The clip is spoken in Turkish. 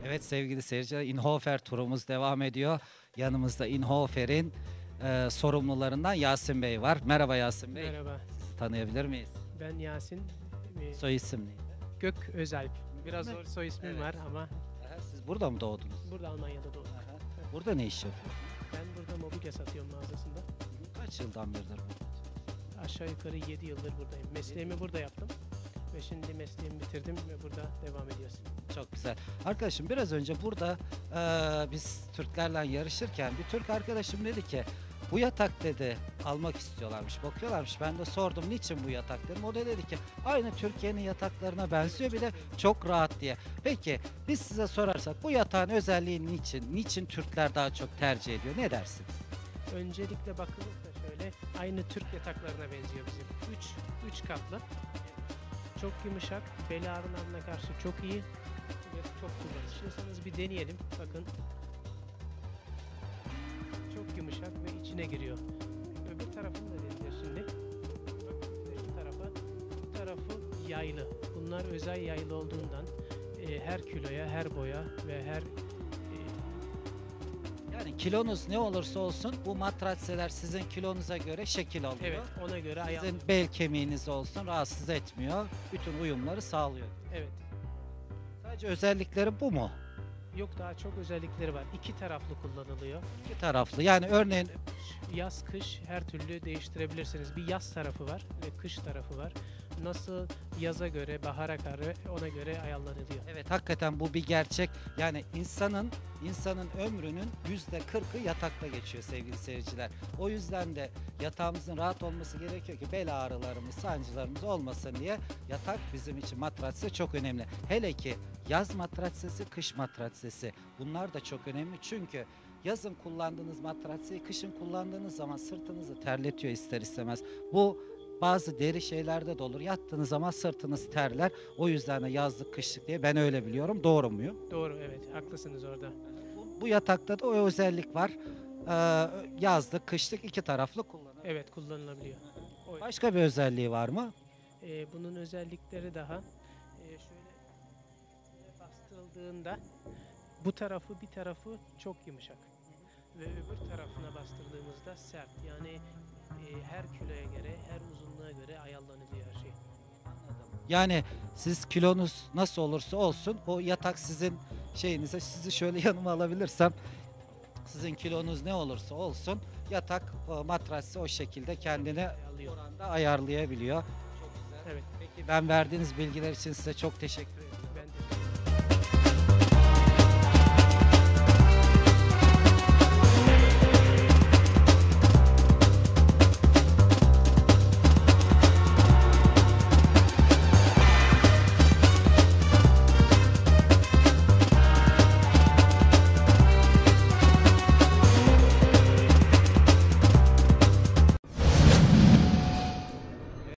Evet sevgili seyirciler, Inhofer turumuz devam ediyor. Yanımızda Inhofer'in sorumlularından Yasin Bey var. Merhaba Yasin Bey. Merhaba, Sizi tanıyabilir miyiz? ben Yasin Soy isim neydi? Gök Özalp. Biraz Değil mi? zor soy ismim Evet. var ama Aha, siz burada mı doğdunuz? burada Almanya'da doğdum. Aha. Burada ne iş yapıyorsunuz? Ben burada mobilya satıyorum mağazasında. Kaç yıldan beridir burada? Aşağı yukarı 7 yıldır buradayım. Mesleğimi burada yaptım ve şimdi mesleğimi bitirdim ve burada devam ediyoruz. Çok güzel. Arkadaşım biraz önce burada biz Türklerle yarışırken bir Türk arkadaşım dedi ki bu yatak dedi almak istiyorlarmış, bakıyorlarmış. Ben de sordum niçin bu yatak dedim. O da dedi ki aynı Türkiye'nin yataklarına benziyor bir de çok rahat diye. Peki biz size sorarsak bu yatağın özelliği niçin? Niçin Türkler daha çok tercih ediyor? Ne dersiniz? Öncelikle bakılırsa şöyle aynı Türk yataklarına benziyor bizim. 3 katlı. Çok yumuşak, bel ağrılarına karşı çok iyi ve çok kullanışlı. İstiyorsanız bir deneyelim. Bakın. Çok yumuşak ve içine giriyor. Öbür tarafını da deneyeceğiz şimdi. Bak şu tarafı, bu tarafı yaylı. Bunlar özel yaylı olduğundan her kiloya, her boya ve her Yani kilonuz ne olursa olsun bu matraseler sizin kilonuza göre şekil alıyor. evet ona göre Sizin bel kemiğiniz olsun rahatsız etmiyor. Bütün uyumları sağlıyor. evet. Sadece özellikleri bu mu? Yok daha çok özellikleri var. İki taraflı kullanılıyor. İki taraflı. Yani örneğin Yaz kış her türlü değiştirebilirsiniz. Bir yaz tarafı var ve kış tarafı var. Nasıl yaza göre, bahara göre ona göre ayarlanıyor. evet hakikaten bu bir gerçek. Yani insanın ömrünün %40'ı yatakta geçiyor sevgili seyirciler. O yüzden de yatağımızın rahat olması gerekiyor ki bel ağrılarımız, sancılarımız olmasın diye yatak bizim için matrase çok önemli. Hele ki yaz matrasesi, kış matrasesi. Bunlar da çok önemli çünkü yazın kullandığınız matraseyi kışın kullandığınız zaman sırtınızı terletiyor ister istemez. Bu bazı deri şeylerde de olur. Yattığınız zaman sırtınız terler. O yüzden de yazlık kışlık diye ben öyle biliyorum. Doğru muyum? Doğru evet haklısınız orada. Bu yatakta da o özellik var. Yazlık kışlık iki taraflı kullanılır. Evet kullanılabiliyor. Başka bir özelliği var mı? Bunun özellikleri daha şöyle bastırıldığında bu tarafı bir tarafı çok yumuşak ve öbür tarafına bastırdığımızda sert. Yani her kiloya göre, her uzunluğa göre ayarlanıyor her şey. Yani siz kilonuz nasıl olursa olsun o yatak sizin şeyinize sizi şöyle yanıma alabilirsem sizin kilonuz ne olursa olsun yatak matrası o şekilde kendine Ayarlıyor. oranda ayarlayabiliyor. Çok güzel. Evet. Peki ben verdiğiniz bilgiler için size çok teşekkür ederim.